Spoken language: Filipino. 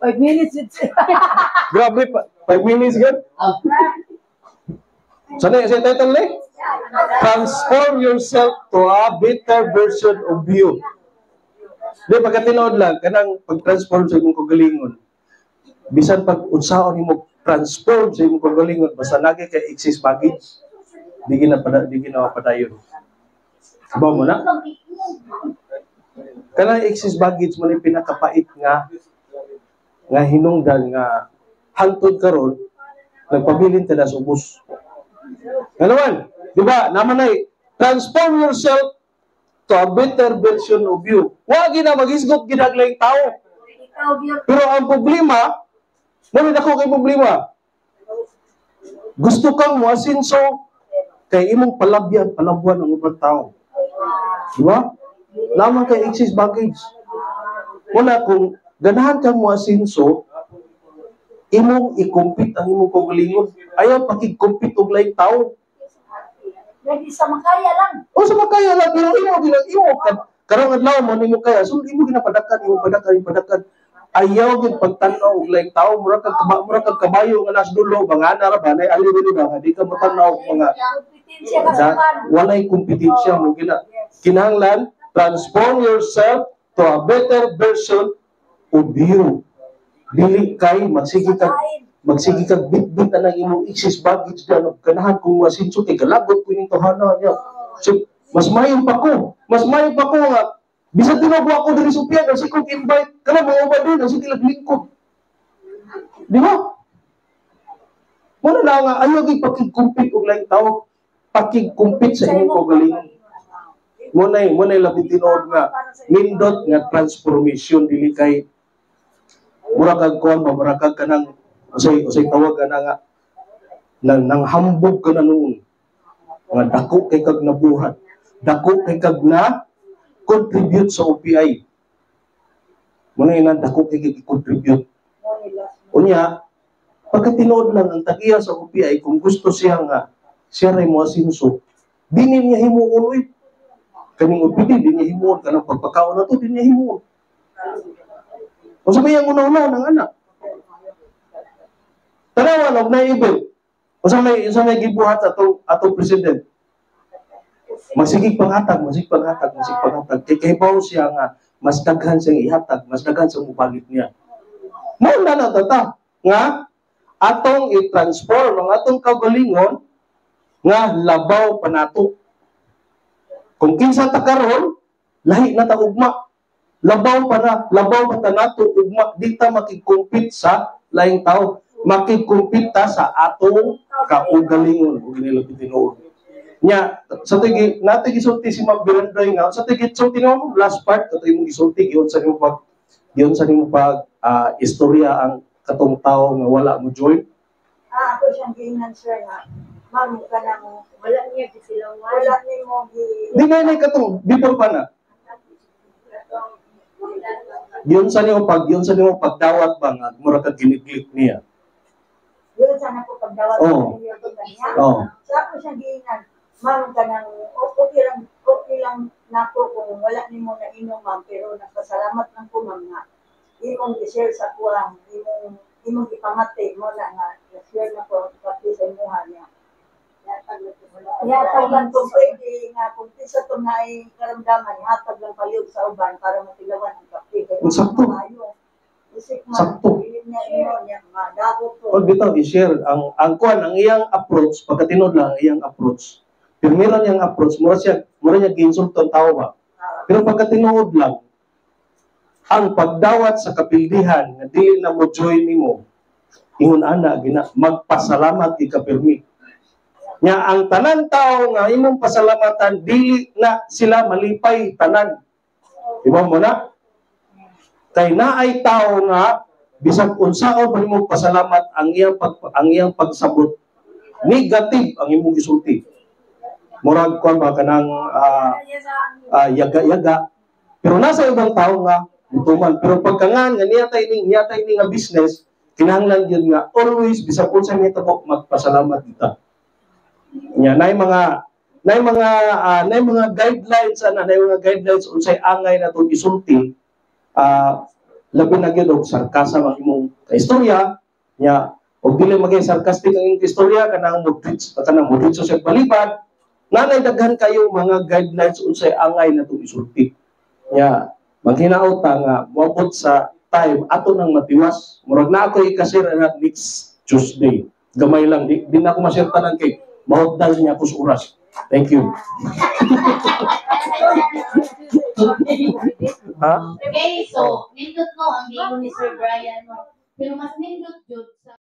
5 minutes. Grabe pa. 5 minutes gan. Sana sa title ni? Transform yourself to a better version of you. Di pagkatinood lang, kanang pag-transform sa imong kagalingon. Bisan pag unsaon nimo transform sa imong kagalingon, basta lagi kay excess baggage, di ginapadayon. Ba mo na? Kanang excess baggage mo ni pinakapait nga hinungdan nga hangtod karon nagpabilin ta sa ubos. Ano di ba? Naman ay transform yourself to a better version of you. Wa gina magisgot ginaglayng tao. Pero ang problema, namin ako kay problema. Gusto kang moasinso kay imong palabuan ang ubang tao. Di ba? Naman kay excess baggage. Wala kung ganahan kang moasinso, imong i-compete ang imong kagalingon. Ayaw pakig-compete og laing tao. Lagi sa makaya lang. O sa makaya lang, pero imo karong adlaw mo nimo kaya, so imo padakan. Ayaw gid pagtan-aw og laing tao, mura kag kabayo nga nas dulo, bangana ra ba nay ali ba, di ka matanaw mga walay kompetensya mo kinahanglan transform yourself to a better version of you. Dili kay magsige kag bit-bit na imong excess baggage na ganahan kung masinso kay galagot ko ning tohana niya. So, mas mayo pa ko nga bisan tinagwa ko diri sa piyan kasi kung invite kana mga uban din kasi tilaglingkod. Di ba? Wala na nga ayaw gyud pakig-compete og laing tao, pakig-compete sa imong kagalingon. Munay labi tinuod nga nindot nga transformation dili kay mura kag kanang usay tawag ka na nga nang hambog ka na noon nga dako kay kag nabuhat, dako kay kag na contribute sa OPI. Muna yun dako kay kag contribute. Unya pagkatinood lang ang tagiya sa OPI kung gusto siya ray mo asinso, dinin niya himuon uy. Kaning OPD din niya himuon kanang pagpakaon na to din niya himuon. O sabi yung una-una ng anak. Tanawa lang na event. O sa may gibuhat atong president. Magsigig panghatag. Kay bawo siya nga mas daghan siyang ihatag, mas daghan siyang mubalit niya. Mauna na tata nga atong i-transform ang atong kagalingon nga labaw panato. Kung kinsa ta karon, lahi na ta ugma. Labaw pa nato ugma di ta makig-compete sa laing tao. Makig-compete ta sa atong kaugalingon ug nilapit tinuod. Nya sa tigi natigi sulti si Magbirandoy nga sa tigi sulti no last part kato imong gisulti giyon sa nimo pag istorya ang katong tawo nga wala mo join. Ako siyang giingnan sir nga ma'am ka nang wala niya sila wala ni mo di na katong before pa na. Yun sa nimo pagdawat ba nga mura ka giniglik niya. Yun sana ko pagdawat niya niya. Sa ako siyang giingnan ma'am ka nang okay lang nako kung wala nimo na inom ma'am pero nagpasalamat lang ko ma'am nga imong i-share sa kuwang imong ipamati mo na nga share na ko pati sa imuha niya. Hatag lang kung pwede nga kung sa tunay karamdaman, hatag lang paliyog sa uban para matilawan ang kape. Sakto. Pag bitaw i-share ang kuan ang iyang approach, pagkatinod lang ang iyang approach. Pirmiro niyang approach, mura niya ginsulton tao ba. Pero pagkatinuod lang ang pagdawat sa kapildihan nga dili na mo join nimo. Ingon ana magpasalamat di ka permi. Nya ang tanan tao nga imong pasalamatan dili na sila malipay tanan. Di ba mo na? Kay naay tao nga bisag unsaon pa nimo pasalamat ang iyang pagsabot negative ang imong gisulti. Murag kuan ba kanang yaga-yaga. Pero nasa ibang tao nga mutuman. Pero pagkangan nga niya ini nga business, kinahanglan gyud nga always bisag unsa may tabok magpasalamat kita. Nya nay mga guidelines unsay angay natong isulti labi na gyud og sarkasa ang imong kaistorya nya og dili magay sarcastic ang imong istorya kanang modritso sa balibad nanay daghan kayo mga guidelines unsay angay natong isulti nya maghinaot ta nga moabot sa time ato nang matiwas murag na ako i-share na next Tuesday gamay lang di na ako ma-share tanan kay mahutdan niya ako sa oras. Thank you. Ha? Okay, so, nindot mo ang gingon ni Sir Brian mo. Pero mas nindot jud sa